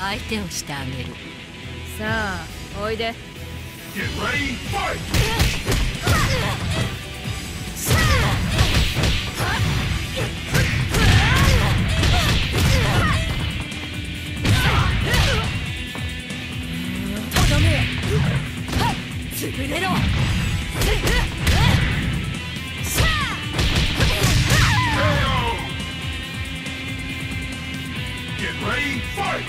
相手をしてあげる。 さあおいで。 Get ready, fight! とどめ。潰れろ。 Get ready, fight!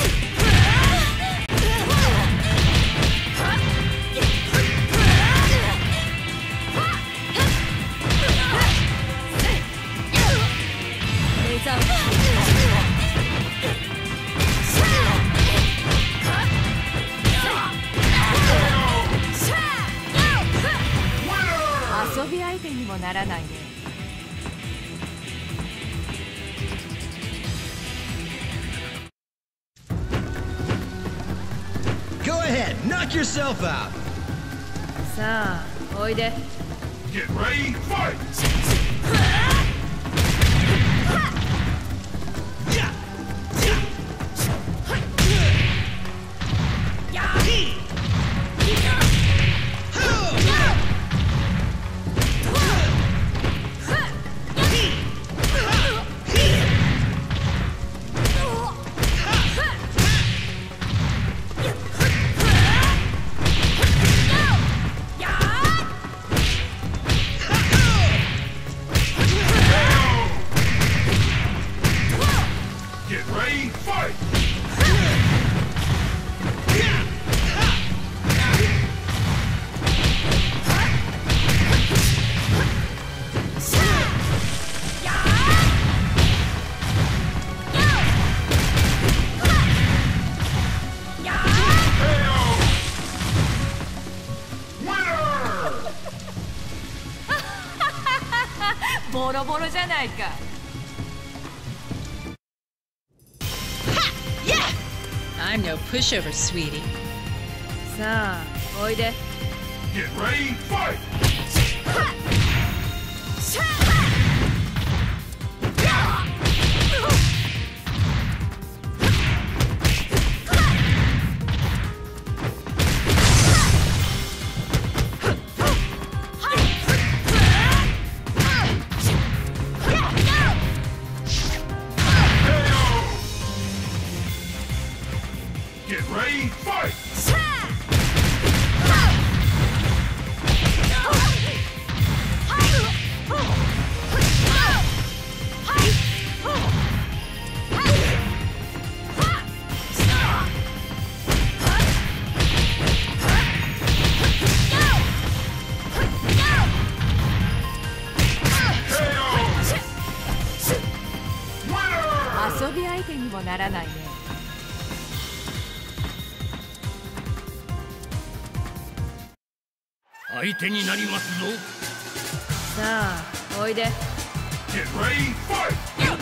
遊び相手にもならないね。 Go ahead, knock yourself out. さあおいで。 Get ready, fight! Get ready, fight! ボロボロじゃないか。 I'm no pushover, sweetie. さあおいで。 Get ready, fight! 遊び相手にもならないね。 相手になりますぞ。 さあおいで。 Get ready, fight!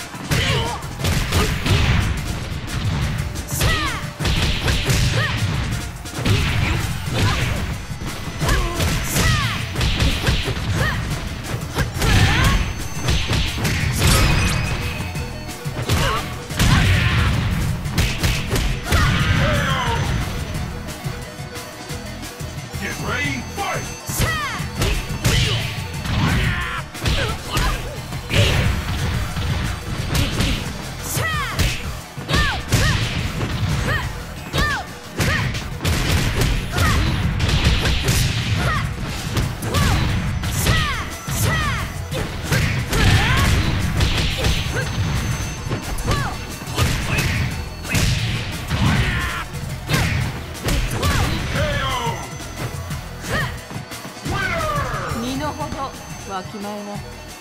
わきまえな。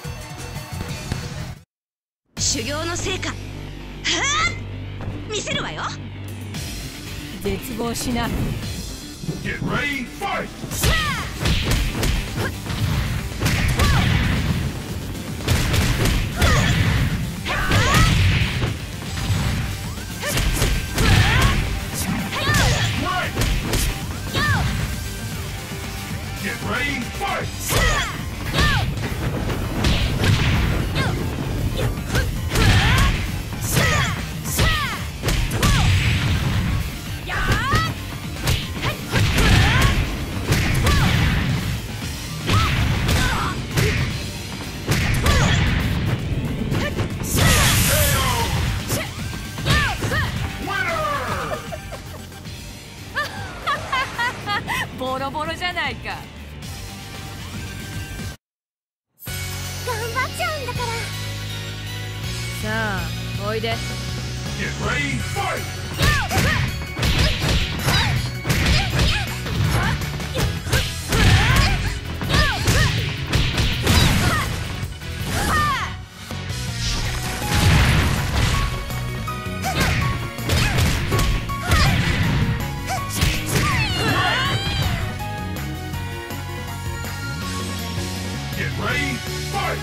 修行の成果、はあ、見せるわよ。 絶望しな。 Get ready, fight! ささあおいで。 Get ready, fight! Get ready, fight!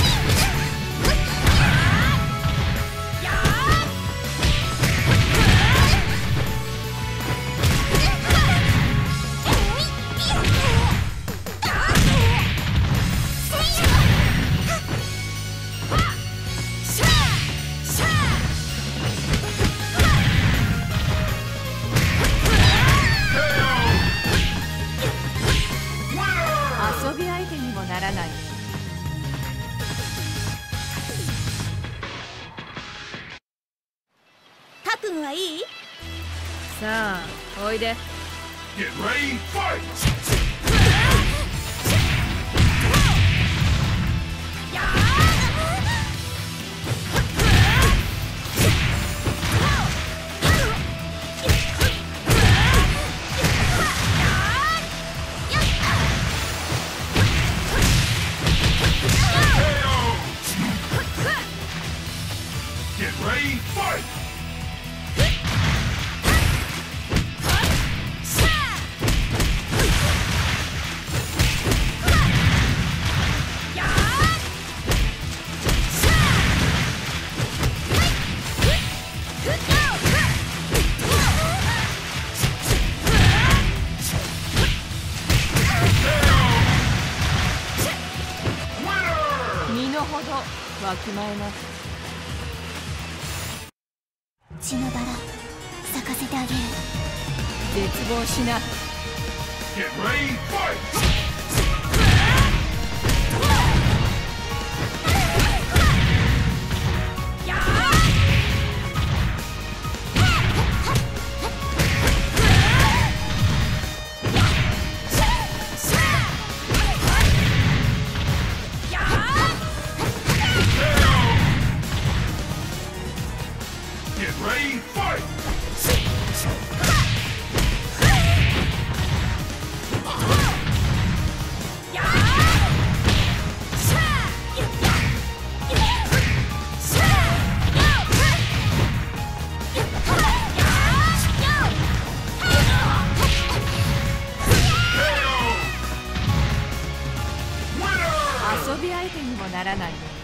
KO! Winner! 遊び相手にもならない。 覚悟はいい？ さあおいで。 Get ready, fight! KO! Get ready, fight! Winner! 身の程わきまえな。 血のバラ咲かせてあげる。 絶望しな。 Get ready, fight! Get ready, fight! KO! Winner! 遊び相手にもならない。